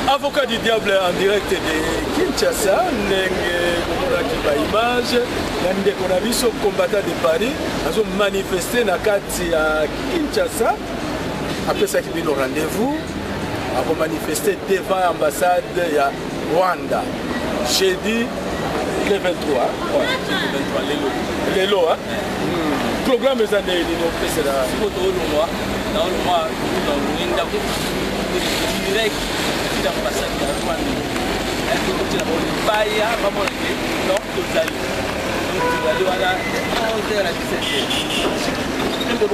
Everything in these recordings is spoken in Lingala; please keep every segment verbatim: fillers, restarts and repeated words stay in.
Avocat du diable en direct de Kinshasa, Nenge image, Nande Konabiso, combattant de Paris, ils ont manifesté dans Kati à Kinshasa. Après ça, ils ont rendez-vous, ils ont manifesté devant l'ambassade de Rwanda. Jeudi le vingt-trois. Ouais, jeudi vingt-trois, les lots. Hein? Mm. Programme des années, ils ont fait cela. Dans le mois, dans le mois, direct. L'ambassade de Rwanda. Elle peut continuer à Baya, vraiment, non, total. Donc, tu vas aller à onze heures à dix-sept heures.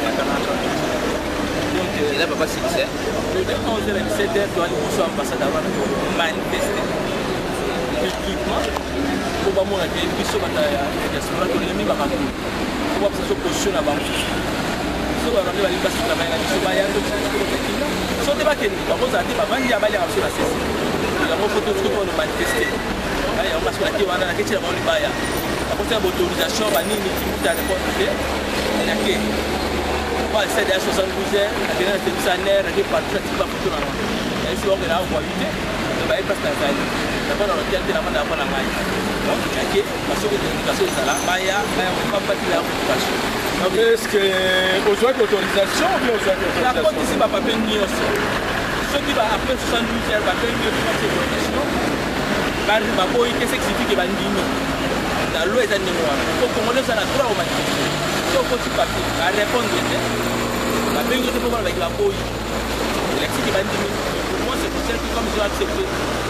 Donc, là, papa, c'est ça. De onze heures à dix-sept heures, tu vas aller pour l'ambassade de Rwanda pour manifester. Publiquement, pour que moi, je puisse faire la diaspora, que les miens vont pour que ça soit position à Bangkok. So ba rande bali basi na mai na biso ba yango so te ba ke ni ba boza te ba mandi ya bali ya so na sesi ya mo photo tout pour nous manifester ya on passe la ki wana na ke tira ba oli baya ba ko ta autorisation ba nini ki muta de porter ya ke ba c'est de soixante-douze heures na ke na te bisaner na ke parti ba photo na ya si on ga kwa vite ba e passe na zali na ba na hotel te na ba na ba na mai donc ya ke ba so de communication sala baya ba ba parti la communication. Est-ce que vous avez l'autorisation ou bien vous avez l'autorisation? La porte ici va pas venir aussi. Ceux qui vont après soixante-douze heures va venir l'autorisation. Va voir qu'est-ce que signifie que va venir. Dans l'eau est un noir. Il faut qu'on laisse la droit au matin. Si on peut papier, à répondre, va venir de pouvoir avec la boue. L'électricité qui va venir. Pour moi, c'est pour ça que comme je vais accepter.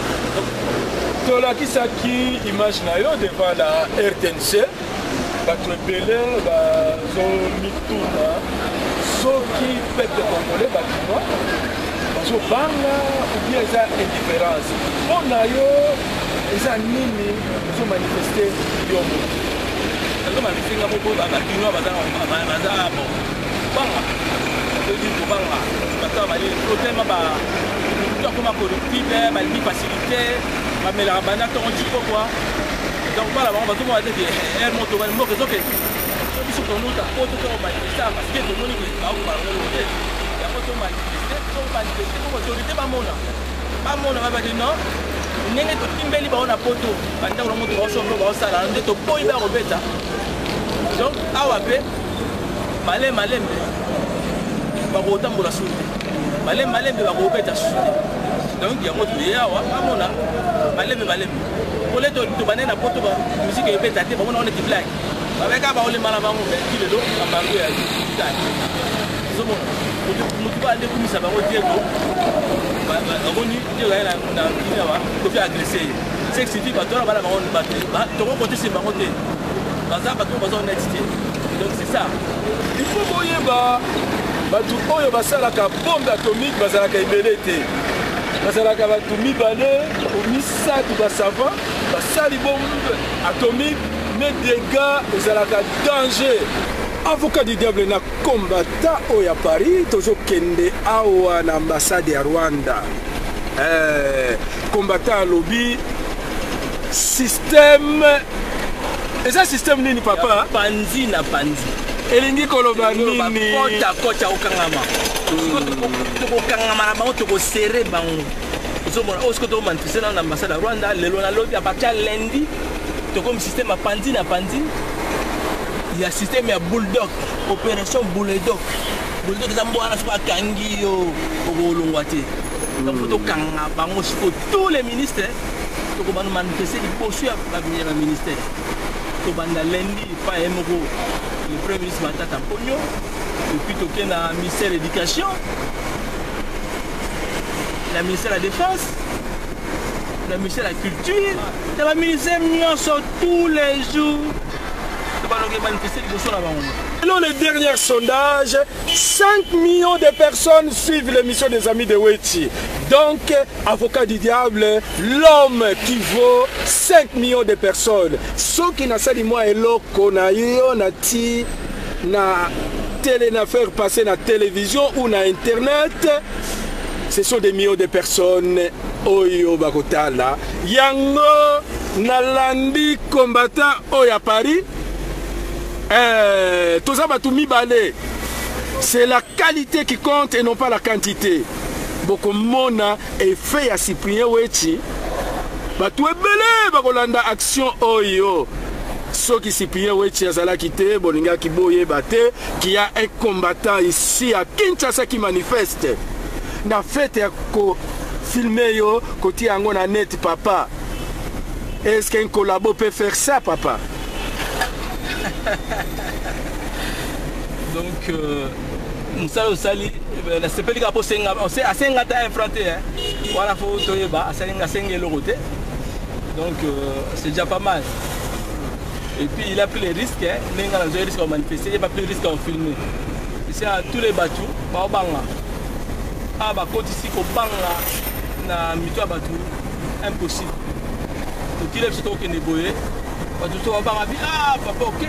Tolaki Saki, image devant la R T N C. Bato ebele bazomituna soki peuple congolais bakinois bazobanga ou bien eza indifférence mpo na yo eza nini ozomanifeste yo moto azomanifestenga moko bakinois baza bo banga odi kobanga baza baleli protema bakoma corruptible balingi facilité bamelaka banda ntongo tipo kua donc voilà, on va tout le monde dire elle monte au bas, moi que je fais. Ils sont dans notre auto comme manifester parce que tout le monde est là où on va le faire. Il y a auto manifester, on manifester pour autorité pas mona. Pas mona va dire non. N'engagez pas timbeli ba on a poto. Banda on monte au sombre ba sala, on est au point ba robeta. Donc awape malem malem ba ko tambola sudi. Malem malem ba ko robeta sudi. Donc il y a autre ya wa mona malem malem. Pour les deux, tu vas na poto ba musique et bête até ba on est blague avec ba on les malaba on fait le dos en bango ya ça zomo tu vas aller comme ça ba on dire go ba on ni dire là na na ba ko fi agresser c'est que si tu vas toi ba on battre ba to ko côté c'est ba on te ba ça ba to ba on hésiter donc c'est ça il faut boyer ba ba tout oyo ba sala ka bombe atomique ba sala ka ibelete bazalaka bato mibale omisatu basava basali bombe atomique mais dégâts ezalaka danger. Avocat du diable na combattant oyo à Paris tozokende awa na ambassade ya Rwanda eh, combattant lobby système eza système nini papa panzi na panzi elingi koloba nini kota kota okangama tokokangama na bango tokosere bango ozomona oyo soki tomanifeste na ambassade ya Rwanda lelo na lobi a partir ya lundi tokomi système ya panzi na panzi ya système ya bulldog opération bulldog bulldog eza mbwana soki akangi yo okolongwa te donc fo tokanga bango siko tous les ministres tokobanda manifeste liboso ya baministère tobanda lundi pa ye moko le premier ministre Matata Ponyo, et puis toqué dans le ministère de l'Éducation, le ministère de la Défense, le ministère de la Culture, le ministère de tous les jours. Selon les derniers sondages, cinq millions de personnes suivent l'émission des Amis de Weti. Donc, avocat du diable, l'homme qui vaut cinq millions de personnes. Ceux qui n'ont pas dit moi et l'autre, on a eu, on a dit, na télé, na faire passer na télévision ou na internet, ce sont des millions de personnes. Oyo bakotala. Yango, nalandi combattant oyo à Paris. Eh, tout ça va tout mi balé. C'est la qualité qui compte et non pas la quantité. bokomona effet ya Cyprien Weti batu ebele bakolanda action oyo soki Cyprien Weti azalaki te bolingaki boyeba te qu'il y a un combattant ici à Kinshasa qui manifeste na fête ya ko filmer yo kotia yango na net papa. Est-ce qu'un collabo peut faire ça papa? Donc musala osali la sepeli ka posenga ose asenga ta infranté hein voilà faut toyeba asenga senga eloko te. Donc euh, c'est déjà pas mal. Et puis il a pris les risques, hein. Il a pris les risques à manifester, il n'a pas pris les risques à filmer. C'est à tous les bateaux, bah au banga. Ah bah quand ici au banga, na mito bateau, impossible. Donc il est plutôt que ne boye, bah tout au banga ah papa ok.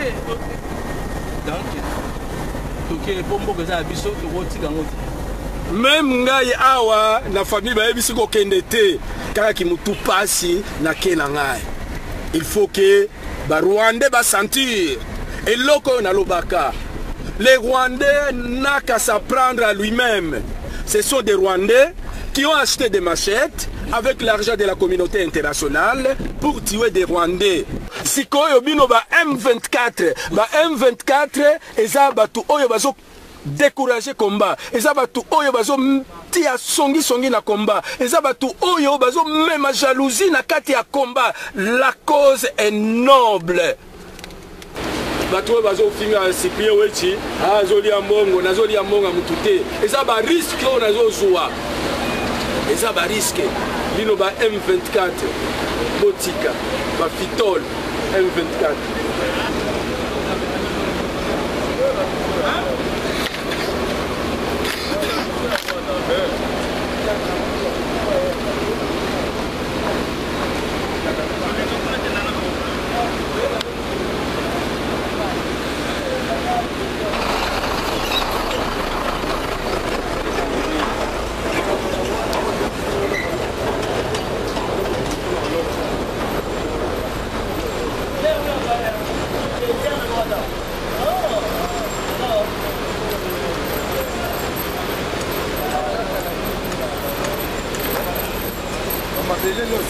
Donc donc pombo que ça a biso to roti gangote. Même ngai awa na famille ba biso ko kende te kaka ki mutu pasi na kena ngai. Il faut que les Rwandais va sentir. Et loko na lobaka. Les Rwandais n'a qu'à s'apprendre à lui-même. Ce sont des Rwandais qui ont acheté des machettes avec l'argent de la communauté internationale pour tuer des Rwandais. Si koyo bino ba M vingt-quatre, ba M vingt-quatre eza batu oyo bazo décourager combat. Eza batu oyo bazo tia songi songi na combat. Eza batu oyo bazo même jalousie na kati ya combat. La cause est noble. Batu oyo bazo finga Cyprien Weti, azoli ambongo, nazoli ambonga mutute. Eza ba risque oyo nazo zuwa. Eza ba risque. Bino ba M vingt-quatre, botika, ba fitol M vingt-quatre.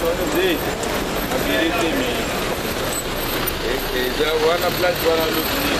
Et déjà, on a place, voilà le